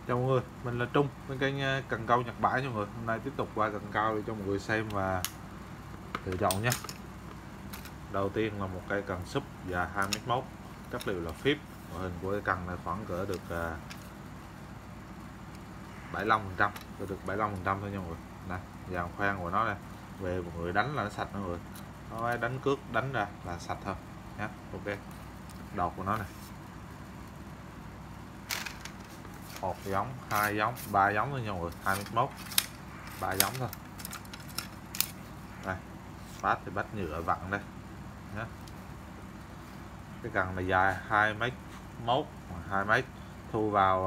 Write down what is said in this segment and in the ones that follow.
Chào mọi người, mình là Trung bên kênh cần câu Nhật Bãi cho mọi người. Hôm nay tiếp tục qua cần câu để cho mọi người xem và lựa chọn nhé. Đầu tiên là một cây cần súp dài 2m1, chất liệu là phíp. Ngoại hình của cây cần này khoảng cỡ được 75%, được 75% thôi nha mọi người. Này, dàn khoan của nó đây. Về mọi người đánh là nó sạch mọi người. Nó đánh cước đánh ra là sạch thôi nhé. Ok. Đọt của nó này. Một giống, hai giống, ba giống thôi nha mọi người, 2m1, ba giống thôi. Đây, bát thì bát nhựa vặn đây nhé. Cái cần này dài 2m1, 2m, thu vào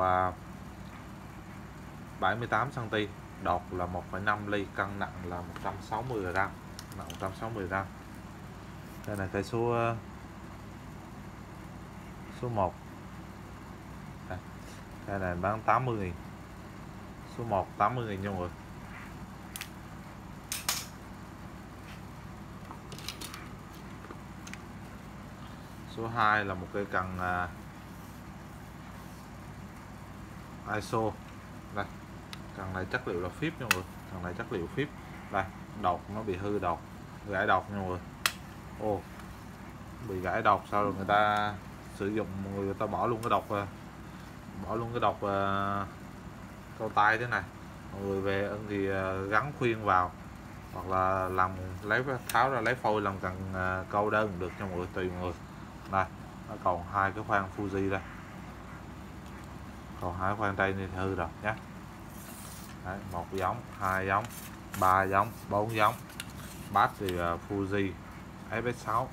78cm, đọt là 1,5 ly, cân nặng là 160g, nặng 160g. Đây là cây số 1. Đây này bán 80.000. Số 1 80.000 nha mọi người. Số 2 là một cây cần ISO. Đây, cần này chất liệu là phíp nha mọi người. Cần này chất liệu phíp. Đây, đọt nó bị hư đọt, gãy đọt nha mọi người. Ô, bị gãy đọt sao rồi người ta sử dụng, người ta bỏ luôn cái đọt, câu tay thế này. Mọi người về ưng thì gắn khuyên vào, hoặc là làm tháo ra lấy phôi làm cần câu đơn được cho mọi người, tùy mọi người. Đây, nó còn hai cái khoang Fuji đây, còn hai khoang đây thì hư rồi nhé. Đấy, một giống, hai giống, ba giống, bốn giống. Bát thì Fuji FS6.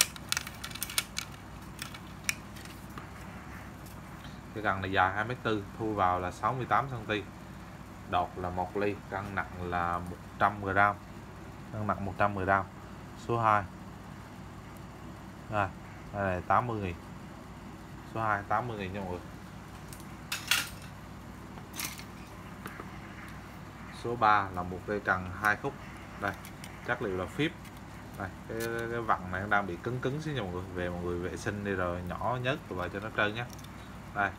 Cái cần này dài 2m4, thu vào là 68cm, đọt là 1 ly, cân nặng là 100g, cân nặng 110g. Số 2 đây này 80.000. Số 2 80.000 nha mọi người. Số 3 là một cây cần 2 khúc. Đây, chất liệu là phíp. Đây, cái vặn này đang bị cứng xíu nha mọi người. Về mọi người vệ sinh đi rồi nhỏ nhớt rồi cho nó trơn nhé. Đây,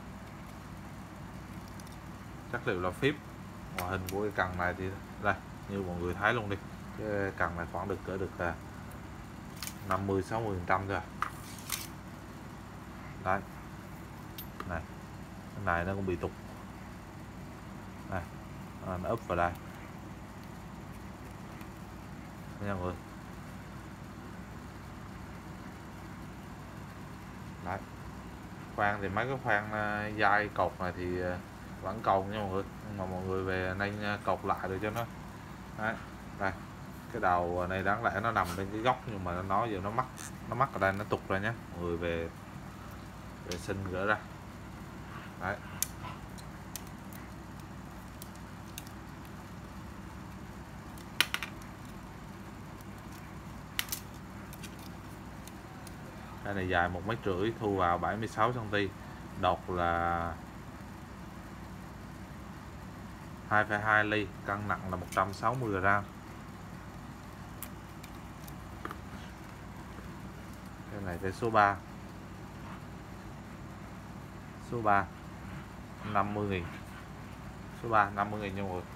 chất liệu là phíp. Ngoại hình của cái cần này thì đây, như mọi người thấy luôn đi. Cái cần này khoảng được 50-60% rồi. Đấy, này, cái này nó cũng bị tục. Này, nó úp vào đây nha mọi người. Đấy, khoan thì mấy cái khoan dai cột này thì vẫn còn nha mọi người, nhưng mà mọi người về nên cột lại được cho nó. Đấy, đây, cái đầu này đáng lẽ nó nằm bên cái góc, nhưng mà nó giờ nó mắc ở đây, nó tụt ra nhé. Mọi người về vệ sinh gỡ ra. Đấy, cái này dài 1m50, thu vào 76cm, đọt là 2,2 ly, cân nặng là 160g. Cái này cái số 3. Số 3 50.000. Số 3 50.000 nha mọi người.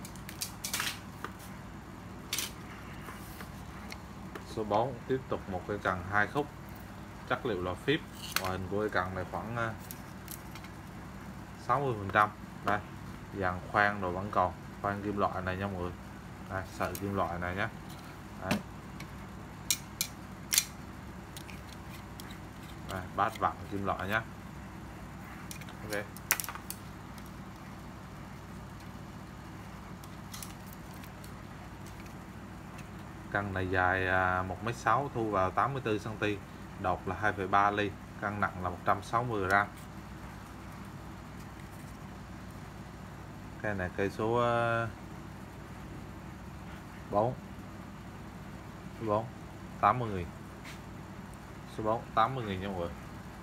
Số 4 tiếp tục một cây cần 2 khúc, chất liệu là phíp. Ngoại hình của cây cần này khoảng 60%. Đây, dàn khoan rồi vẫn còn, khoan kim loại này nha mọi người. Đây, sợi kim loại này nhé. Đấy. Đây, bát vặn kim loại nhé. Ok. Cần này dài 1m6, thu vào 84cm, đọt là 2,3 ly, cân nặng là 160g. Cây này cây số 4. Số 4 80.000. Số 4 80.000 nha mọi người.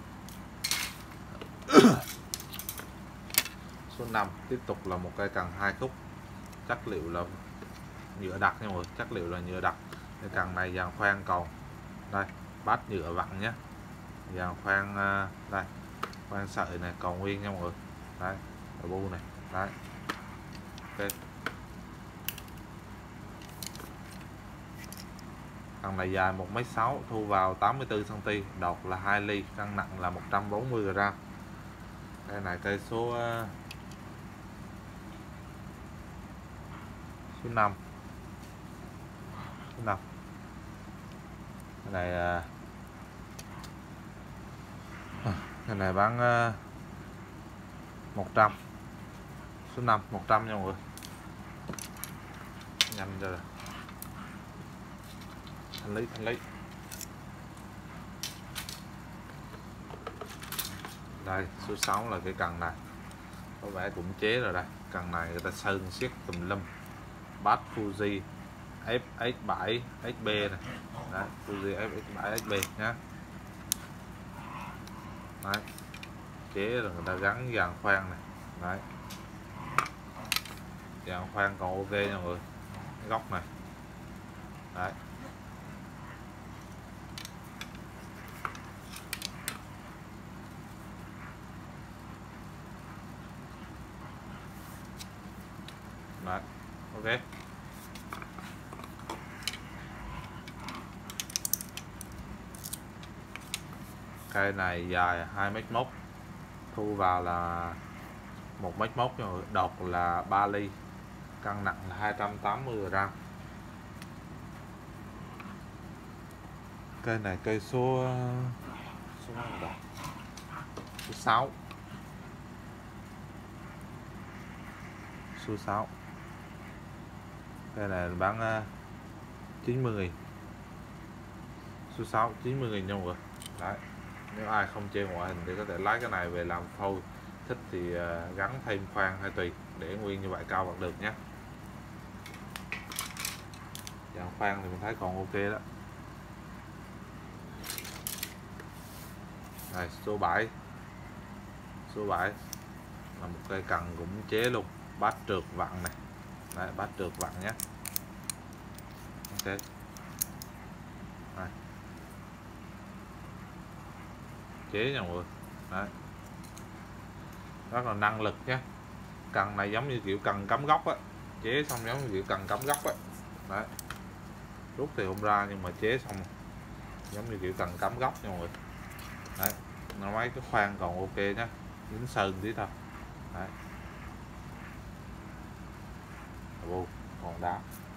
Số 5 tiếp tục là một cây cần 2 khúc, chất liệu là nhựa đặc nha mọi người, chất liệu là nhựa đặc. Cái cần này dàn khoan còn đây, bát nhựa vặn nhé. Dàn khoan đây, khoan sợi này còn nguyên nha mọi người. Đấy, bu này. Đấy. Ok. Căn này dài 1m6, thu vào 84cm, đọt là 2 ly, cân nặng là 140g. Đây này cây số 5. Cái này bán 100. Số 5 100 nha mọi người. Nhanh cho rồi. Thanh lý. Đây, số 6 là cái cần này. Có vẻ cũng chế rồi đây. Cần này người ta sơn xiết tùm lum. Bass Fuji FX7 XB này. Đấy, Fuji FX7 XB nhá. Đấy. Chế rồi người ta gắn dàn khoan này. Đấy. Dàn khoan còn ok nha mọi người. Cái góc này. Đấy. Đấy. Ok. Cây này dài 2m1, thu vào là 1m1 rồi, đọt là 3 ly, cân nặng là 280g. Cây này cây số 6. Số 6. Cây này bán 90.000. Số 6 90.000 nha mọi người. Đấy. Nếu ai không chê ngoại hình thì có thể lấy cái này về làm phôi, thích thì gắn thêm khoan hay tùy, để nguyên như vậy cao bằng được nhé. Dàn khoan thì mình thấy còn ok đó. Này, số 7. Số 7 là một cây cần cũng chế luôn, bát trượt vặn này. Đấy, bát trượt vặn nhé. Ok. Đây. Chế nha mọi người. Đấy. Rất là năng lực nhé. Cần này giống như kiểu cần cắm góc á, chế xong giống như kiểu cần cắm góc á. Đấy. Rút thì không ra nhưng mà chế xong giống như kiểu cần cắm góc nha mọi người. Đấy. Nó mấy cái khoan còn ok nhé, dính sơn tí thôi. Đấy. Vô còn đá.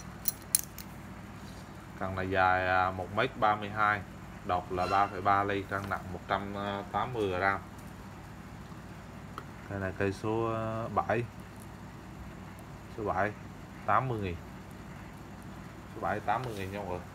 Cần này dài 1m32, đọt là 3,3 ly, cân nặng 180g. Đây là cây số 7. Số 7 80.000. Số 7 80.000 nha mọi người.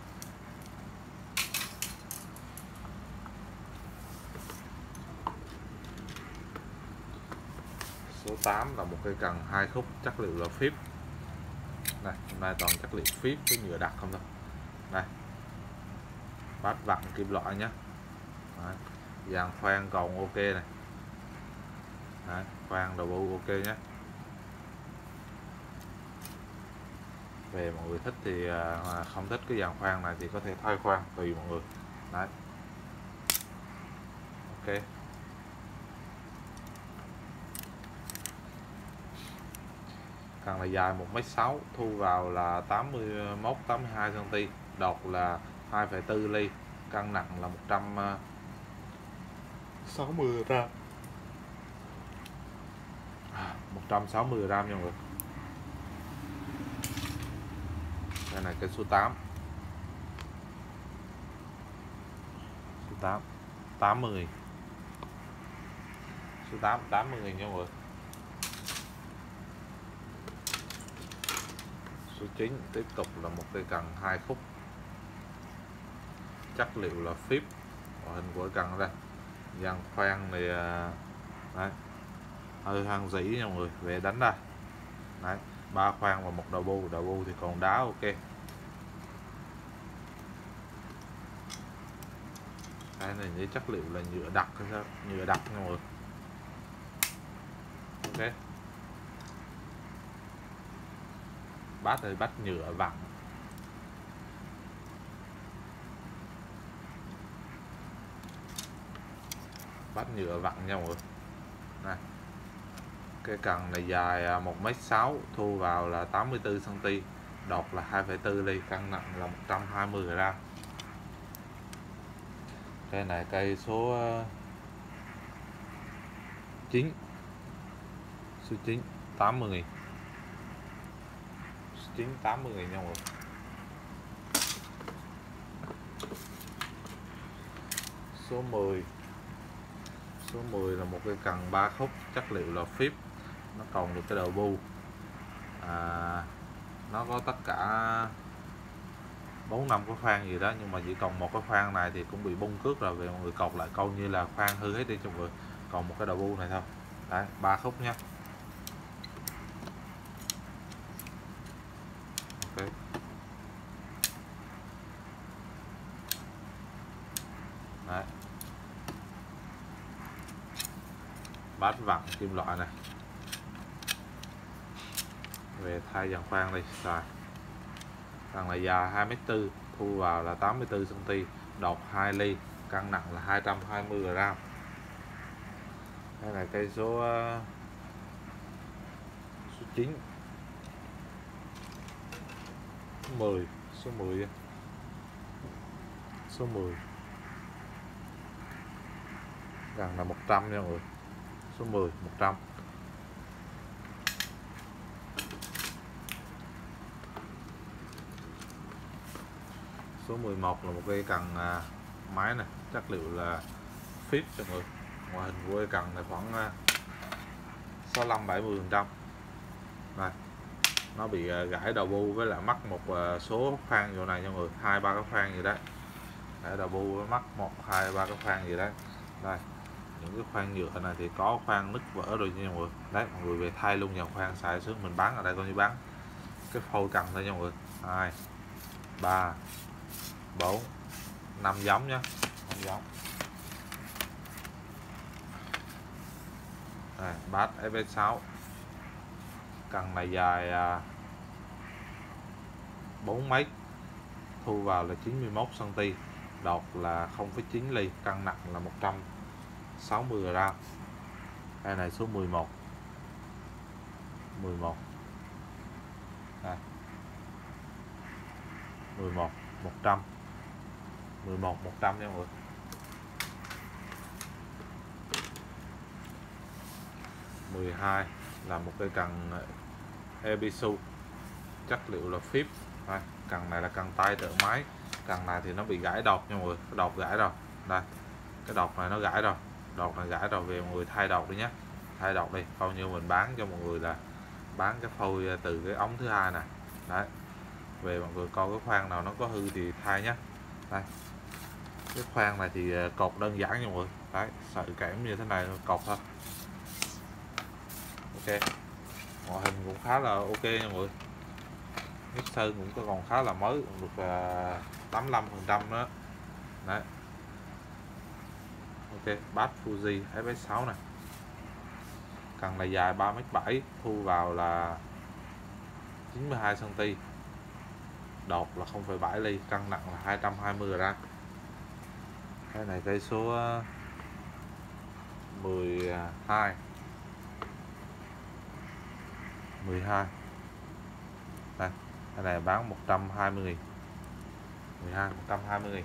Số 8 là một cây cần 2 khúc, chất liệu là phíp. Này, hôm nay toàn chất liệu phíp với nhựa đặc không thôi. Đây. Bát vặn kim loại nhé. Đấy. Dàn khoan còn ok này. Đấy, khoan đầu bu ok nhé. Về mọi người thích thì không thích cái dàn khoan này thì có thể thay khoan tùy mọi người. Đấy. Ok. Cần là dài 1m6, thu vào là 81-82cm, đọt là 2,4 ly, cân nặng là 160g. 160g nha mọi người. Đây này cây số 8. Số 8 80.000. Số 8 80.000 nha mọi người. Số 9 tiếp tục là một cây cần 2 khúc, chất liệu là phíp, ngoại hình của cần đây. Dàn khoan thì đấy, hơi hoang dĩ nha mọi người, về đánh đây. Đấy, 3 khoan và một đầu bu thì còn đá ok. Cái này với chất liệu là nhựa đặc hay sao? Nhựa đặc nha mọi người. Ok. Bát này bát nhựa vặn. Bát nhựa vặn nha mọi người. Này. Ok. Cái cần này dài 1m6, thu vào là 84 cm, đột là 2,4 ly, cân nặng là 120 g. Cây này cây số 9, số 9 80.000, số 9 80.000 nha mọi người. Số 10, số 10 là một cây cần 3 khúc, chất liệu là phíp, nó còn được cái đầu bu, nó có tất cả 4-5 cái khoang gì đó, nhưng mà chỉ còn một cái khoang này thì cũng bị bung cước rồi, về mọi người cột lại coi như là khoang hư hết đi cho mọi người, còn một cái đầu bu này thôi. Đấy, 3 khúc nhé. Ok. Đấy. Bát vặn kim loại này, về thay dàn khoang đi xài. Cần này dài 2m4, thu vào là 84 cm, đột 2 ly, cân nặng là 220 g. Đây là cây số 9, 10, số 10, số 10. Gần là 100 nha mọi người. Số 10, 100. Số 11 là một cây cần máy này, chất liệu là phíp cho mọi người. Ngoại hình của cây cần này khoảng 65-70%. Này, nó bị gãy đầu bu với lại mắc một số khoang chỗ này cho mọi người, 2-3 cái khoang gì đấy. Gãy đầu bu với mắc 1-2-3 cái khoang gì đấy. Đây, những cái khoang nhựa này thì có khoang nứt vỡ rồi nha mọi người. Đấy, mọi người về thay luôn dàn khoang xài xuống, mình bán ở đây coi như bán cái phôi cần thôi nha mọi người. 2, 3, 4, 5 giống nhé, 5 giống. Đây, bát FS6, cần này dài 4 m, thu vào là 91 cm, đột là 0,9 ly, cân nặng là 160 g. Đây này số 11, 11. Đây. 11, 100. 11, 100 nha mọi người. 12 là một cây cần Ebisu, chất liệu là phíp. Đây, cần này là cần tay tự máy. Cần này thì nó bị gãy đột nha mọi người, cái đột gãy rồi. Đây, cái đột này nó gãy rồi, đột này gãy rồi, về mọi người thay đột đi nhé. Thay đột đi, coi như mình bán cho mọi người là bán cái phôi từ cái ống thứ hai nè. Đấy, về mọi người coi cái khoang nào nó có hư thì thay nhé. Đây, cái khoang này thì cột đơn giản nha mọi người. Đấy, sợi kẽm như thế này cột thôi. Ok, ngoại hình cũng khá là ok nha mọi người. Nếp sơn cũng có còn khá là mới, cũng được 85% đó. Đấy. Ok, bát Fuji FS6 này. Cần này dài 3m7, thu vào là 92 cm, đột là 0,7 ly, cân nặng là 220 g. Cái này cây số 12, 12. Đây, cái này bán 120.000, 12, 120.000.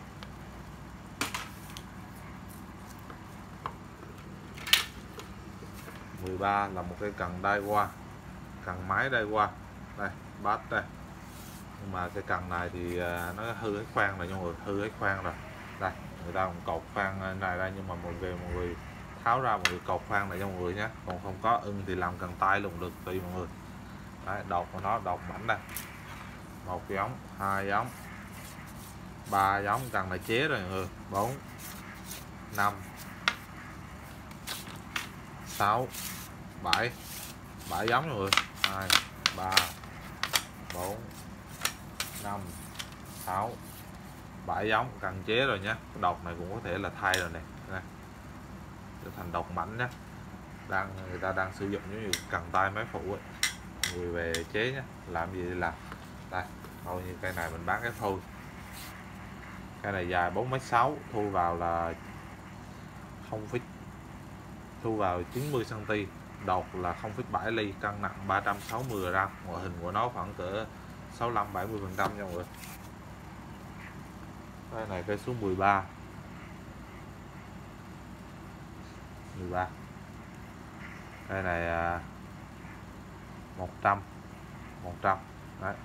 13 là một cái cần Daiwa, cần máy Daiwa. Đây, bát đây. Nhưng mà cái cần này thì nó hư hết khoang rồi, mọi người, hư hết khoang rồi. Đây, người ta cũng cột khoang này ra, nhưng mà mọi người tháo ra, mọi người cột khoang này cho mọi người nhé. Còn không có ưng thì làm cần tay luôn được, tùy mọi người. Đấy, đột của nó đột mảnh đây, 1 giống, 2 giống, 3 giống, cần này chế rồi mọi người, 4, 5, 6, 7, 7 giống mọi người, 2, 3, 4, 5, 6, 7 giống, cần chế rồi nhé. Cái đột này cũng có thể là thay rồi nè, trở thành đột mảnh nhé. Người ta đang sử dụng giống như cần tay máy phụ ấy. Người về chế nhé, làm gì thì làm. Đây, thôi như cây này mình bán cái phôi. Cây này dài 4m6, thu vào là 0, thu vào 90 cm, đột là 0,7 ly, cân nặng 360g, ngoại hình của nó khoảng cỡ 65-70% nha mọi người. Cái này cây số 13. Cây này 100 đấy.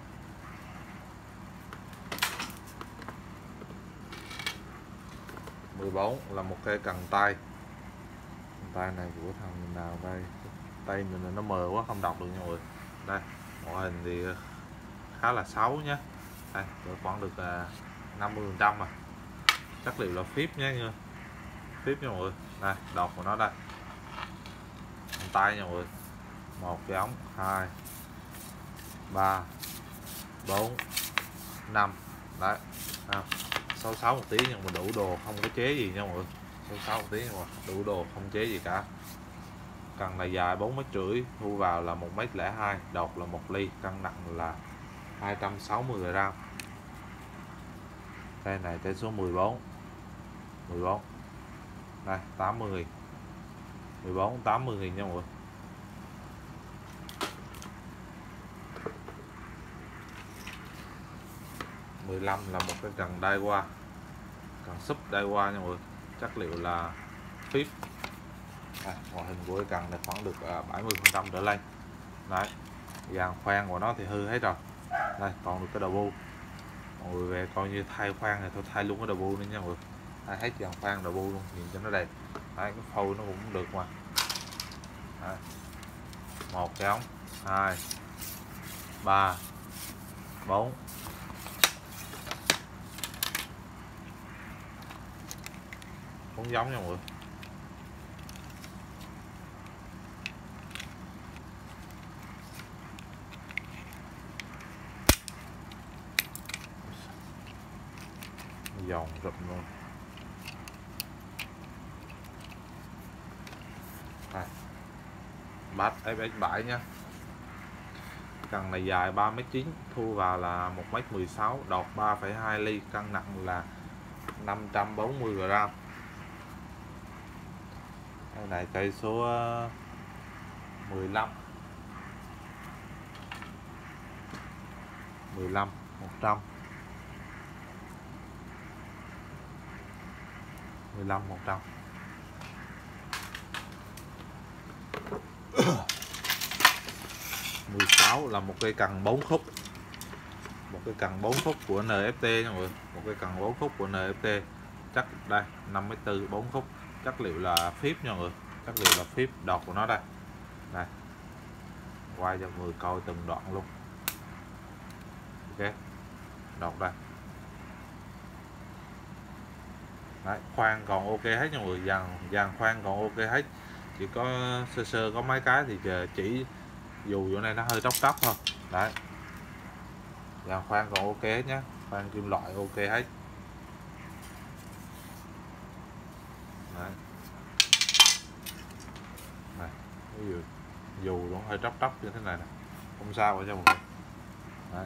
14 là một cây cần tay. Tay này của thằng mình nào đây? Tay mình nó mờ quá không đọc được nha mọi người. Đây, ngoại hình thì khá là xấu nhé. Đây, khoảng được 50% mà. Chất liệu là phíp nhé, phíp nha mọi người. Đây, đọt của nó đây. Tay nha mọi người. 1 cái ống, 2 3 4 5. Đấy. 66 một tí nhưng mà đủ đồ, không có chế gì nha mọi người. 66 một tí nhưng mà đủ đồ, không chế gì cả. Cần này dài 4,5 m, thu vào là 1,02 m, đột là 1 ly, cân nặng là 260g. Cây này cây số 14. Đây, 80.000. 14 80.000 nha mọi người. $15 là một cái cần đai qua, cần súp đai qua nha mọi người. Chất liệu là phíp. Ngoại hình của cái cần này khoảng được 70% trở lên. Đấy, dàn khoan của nó thì hư hết rồi. Đây, còn được cái đầu bu. Mọi người về coi như thay khoan này thôi, thay luôn cái đầu bu nữa nha mọi người. Thay hết dàn khoan đầu bu luôn, nhìn cho nó đẹp. Đấy, cái phôi nó cũng được mà. Đấy. 1 cái ống, 2 3 4 4 giống nha mọi người. Giòn rụm luôn. Bass FX7 nhé. Cần này dài 3,9 m, thu vào là 1,16 m, đọt 3,2 ly, cân nặng là 540g. Cái này cây số 15. 100. 15 100. 16 là một cây cần 4 khúc. Một cây cần 4 khúc của NFT nha mọi người. Một cây cần 4 khúc của NFT. Chắc đây 5,4 4 khúc. Chất liệu là phíp nha mọi người. Chất liệu là phíp, đọt của nó đây. Đây. Quay cho mọi người coi từng đoạn luôn. Ok. Đọt đây. Đấy, khoan còn ok hết nha mọi người, dàn khoan còn ok hết, chỉ có sơ sơ có mấy cái thì chỉ dù chỗ này nó hơi tróc thôi. Đấy, dàn khoan còn ok hết nhé, khoan kim loại ok hết. Đấy. Này, dù nó hơi tróc như thế này nè, không sao cả cho mọi người. Đấy.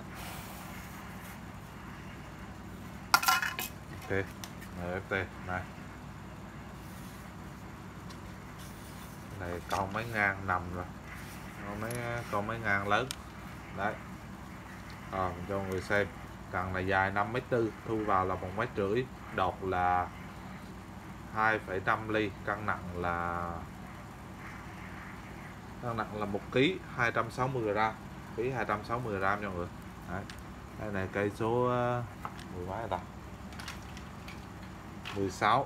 Ok. NFT này, cái này con mấy ngang nằm rồi, con mấy ngang lớn đấy. Mình cho người xem, cần này dài 5,4 m, thu vào là 1,5 m, đột là 2,5 ly, cân nặng là 1 kg 260g, ký 260g nha mọi người. Đấy. Đây này cây số 10 mấy ta, 16.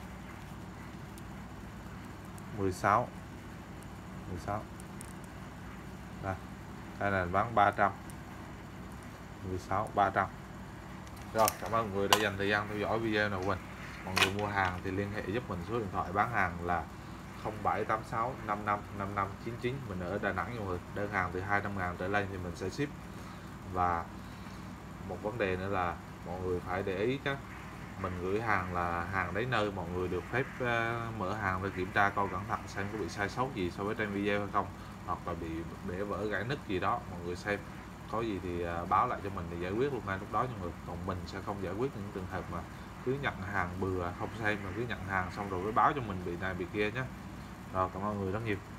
Đây là bán 300. 16 300. Rồi, cảm ơn mọi người đã dành thời gian theo dõi video này của mình. Mọi người mua hàng thì liên hệ giúp mình số điện thoại bán hàng là 0786 55 55 99. Mình ở Đà Nẵng nha mọi người. Đơn hàng từ 200.000 trở lên thì mình sẽ ship. Và một vấn đề nữa là mọi người phải để ý chứ, mình gửi hàng là hàng đến nơi, mọi người được phép mở hàng để kiểm tra coi cẩn thận xem có bị sai sót gì so với trên video hay không, hoặc là bị bể vỡ gãy nứt gì đó. Mọi người xem có gì thì báo lại cho mình để giải quyết luôn ngay lúc đó cho người. Còn mình sẽ không giải quyết những trường hợp mà cứ nhận hàng bừa không xem, mà cứ nhận hàng xong rồi mới báo cho mình bị này bị kia nhé. Rồi, cảm ơn người rất nhiều.